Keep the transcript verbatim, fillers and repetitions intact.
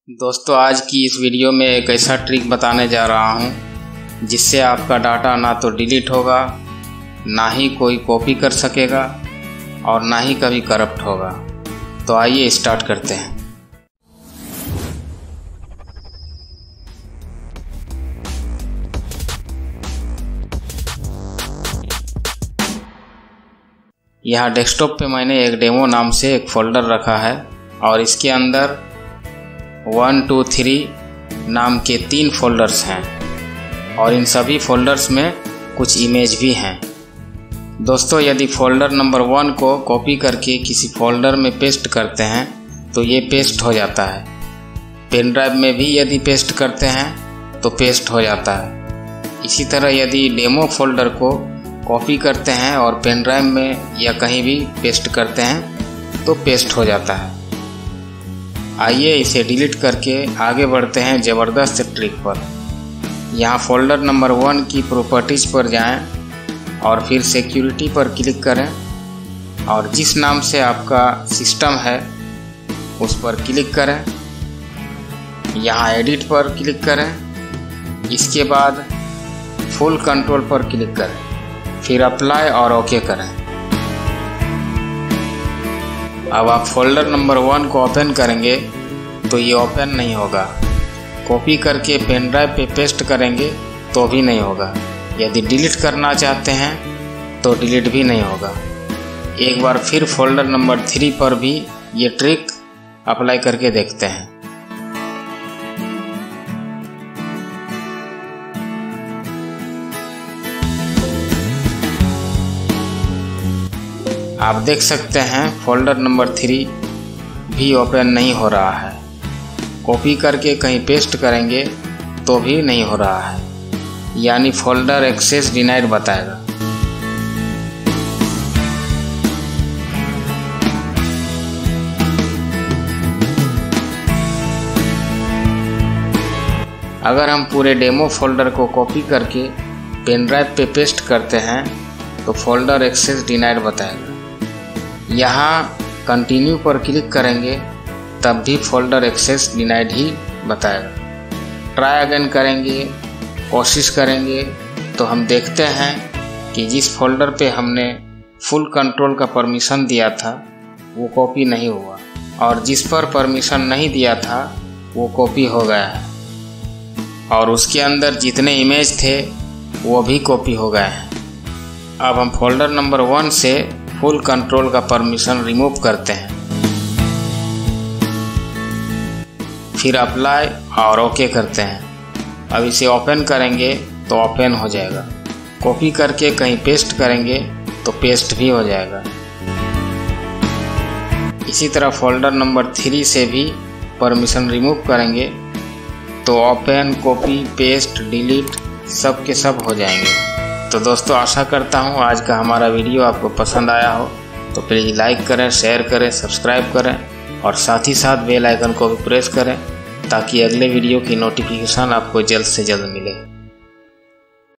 दोस्तों आज की इस वीडियो में एक ऐसा ट्रिक बताने जा रहा हूं जिससे आपका डाटा ना तो डिलीट होगा, ना ही कोई कॉपी कर सकेगा और ना ही कभी करप्ट होगा। तो आइए स्टार्ट करते हैं। यहाँ डेस्कटॉप पे मैंने एक डेमो नाम से एक फ़ोल्डर रखा है और इसके अंदर वन टू थ्री नाम के तीन फोल्डर्स हैं और इन सभी फोल्डर्स में कुछ इमेज भी हैं। दोस्तों यदि फोल्डर नंबर वन को कॉपी करके किसी फोल्डर में पेस्ट करते हैं तो ये पेस्ट हो जाता है। पेन ड्राइव में भी यदि पेस्ट करते हैं तो पेस्ट हो जाता है। इसी तरह यदि डेमो फोल्डर को कॉपी करते हैं और पेन ड्राइव में या कहीं भी पेस्ट करते हैं तो पेस्ट हो जाता है। आइए इसे डिलीट करके आगे बढ़ते हैं ज़बरदस्त ट्रिक पर। यहाँ फोल्डर नंबर वन की प्रॉपर्टीज़ पर जाएं और फिर सिक्योरिटी पर क्लिक करें और जिस नाम से आपका सिस्टम है उस पर क्लिक करें। यहाँ एडिट पर क्लिक करें, इसके बाद फुल कंट्रोल पर क्लिक करें, फिर अप्लाई और ओके करें। अब आप फोल्डर नंबर वन को ओपन करेंगे तो ये ओपन नहीं होगा। कॉपी करके पेन ड्राइव पे पेस्ट करेंगे तो भी नहीं होगा। यदि डिलीट करना चाहते हैं तो डिलीट भी नहीं होगा। एक बार फिर फोल्डर नंबर थ्री पर भी ये ट्रिक अप्लाई करके देखते हैं। आप देख सकते हैं फोल्डर नंबर थ्री भी ओपन नहीं हो रहा है। कॉपी करके कहीं पेस्ट करेंगे तो भी नहीं हो रहा है, यानी फोल्डर एक्सेस डिनाइड बताएगा। अगर हम पूरे डेमो फोल्डर को कॉपी करके पेन ड्राइव पे पेस्ट करते हैं तो फोल्डर एक्सेस डिनाइड बताएगा। यहाँ कंटिन्यू पर क्लिक करेंगे तब भी फोल्डर एक्सेस डिनाइड ही बताएगा। ट्राई अगेन करेंगे, कोशिश करेंगे तो हम देखते हैं कि जिस फोल्डर पे हमने फुल कंट्रोल का परमिशन दिया था वो कॉपी नहीं हुआ और जिस पर परमिशन नहीं दिया था वो कॉपी हो गया है और उसके अंदर जितने इमेज थे वो भी कॉपी हो गए हैं। अब हम फोल्डर नंबर वन से फुल कंट्रोल का परमिशन रिमूव करते हैं, फिर अप्लाई और ओके करते हैं। अब इसे ओपन करेंगे तो ओपन हो जाएगा। कॉपी करके कहीं पेस्ट करेंगे तो पेस्ट भी हो जाएगा। इसी तरह फोल्डर नंबर थ्री से भी परमिशन रिमूव करेंगे तो ओपन, कॉपी, पेस्ट, डिलीट सब के सब हो जाएंगे। तो दोस्तों आशा करता हूँ आज का हमारा वीडियो आपको पसंद आया हो, तो प्लीज़ लाइक करें, शेयर करें, सब्सक्राइब करें और साथ ही साथ बेल आइकन को भी प्रेस करें ताकि अगले वीडियो की नोटिफिकेशन आपको जल्द से जल्द मिले।